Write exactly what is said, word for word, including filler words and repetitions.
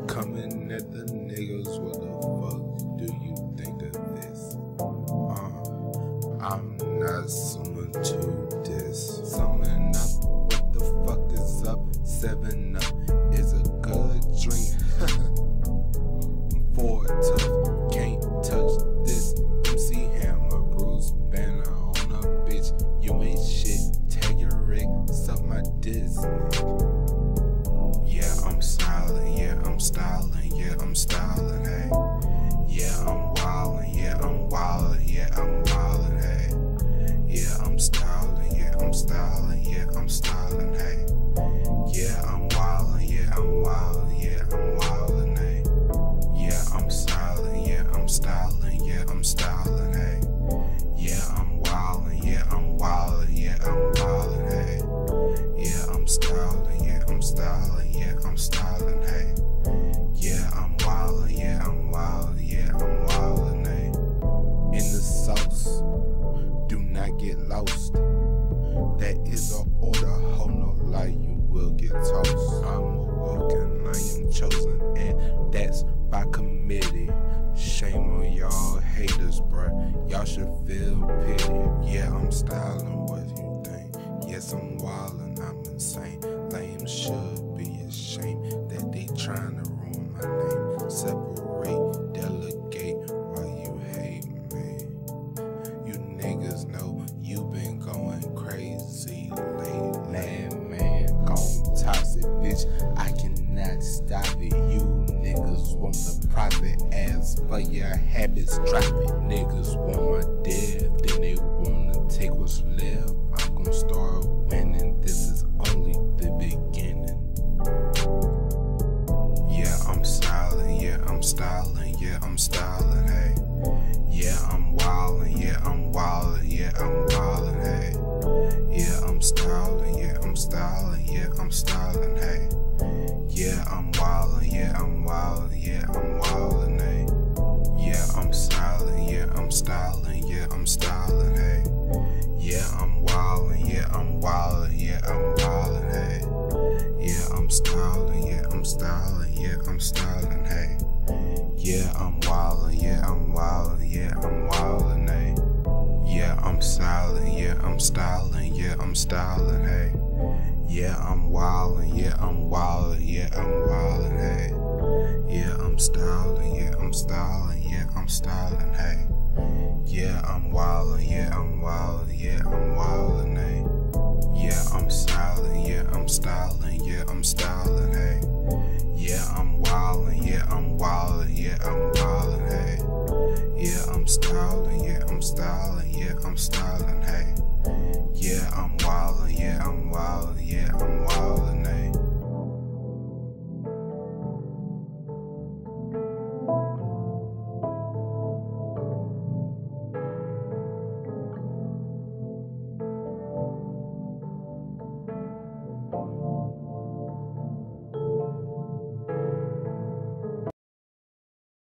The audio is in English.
Coming at the niggas, what the fuck do you think of this? Uh, I'm not someone to diss. Summing up, what the fuck is up? Seven up is a good drink. Four tough, can't touch this. M C Hammer, Bruce Banner on a bitch. You ain't shit, tag your rig, suck my diss. Yeah, I'm styling, yeah, I'm styling, yeah, I'm styling, hey. Yeah, I'm wildin', yeah, I'm wildin', yeah, I'm wildin', hey. Yeah, I'm styling, yeah, I'm styling, yeah, I'm styling, hey. Yeah, I'm wildin', yeah, I'm wildin', yeah, I'm wildin', hey. Yeah, I'm styling, yeah, I'm styling, yeah, I'm styling, hey. Yeah, I'm wildin', yeah, I'm wildin', yeah, I'm wildin', hey. Yeah, I'm styling, yeah, I'm styling, yeah, I'm styling, hey. Yeah, I'm wildin', yeah, I'm wildin', yeah, I'm wildin', hey. In the sauce, do not get lost. That is an order, hold no lie, you will get tossed. I'm awoken, I am chosen, and that's by committee. Shame on y'all haters, bruh, y'all should feel pity. Yeah, I'm styling, what you think? Yes, I'm wildin', I'm insane. Lame should be ashamed that they tryna ruin my name. Separate, delegate, while you hate me. You niggas know you been going crazy lately. Man, man, gon' toxic, bitch, I cannot stop it. You niggas want the private ass, but your habits drop it. Niggas want my death, then they wanna take what's left. I'm gon' start winning, this is only the beginning. Yeah, I'm styling, yeah, I'm styling, yeah, I'm styling, hey. Yeah, I'm wildin', yeah, I'm wildin', yeah, I'm wildin', hey. Yeah, I'm styling, yeah, I'm styling, yeah, I'm styling, hey. Yeah, I'm wildin', yeah, I'm wildin', yeah, I'm wildin', hey. Yeah, I'm styling, yeah, I'm styling, yeah, I'm styling, hey. Yeah, I'm wildin', yeah, I'm wildin', yeah, I'm wildin', hey. Yeah, I'm styling, yeah, I'm styling, yeah, I'm styling, hey. Yeah, I'm wildin', yeah, I'm wildin', yeah, I'm wildin', hey. Yeah, I'm styling, yeah, I'm styling, yeah, I'm styling, hey. Yeah, I'm wildin', yeah, I'm wildin', yeah, I'm wildin', hey. Yeah, I'm styling, yeah, I'm styling, yeah, I'm styling, hey. Yeah, I'm wildin', yeah, I'm wildin', yeah, I'm wildin', hey. Yeah, I'm styling, yeah, I'm styling, yeah, I'm styling, hey. Yeah, I'm wildin', yeah, I'm wildin', yeah, I'm wildin', hey. Yeah, I'm styling, yeah, I'm styling, yeah, I'm styling, hey.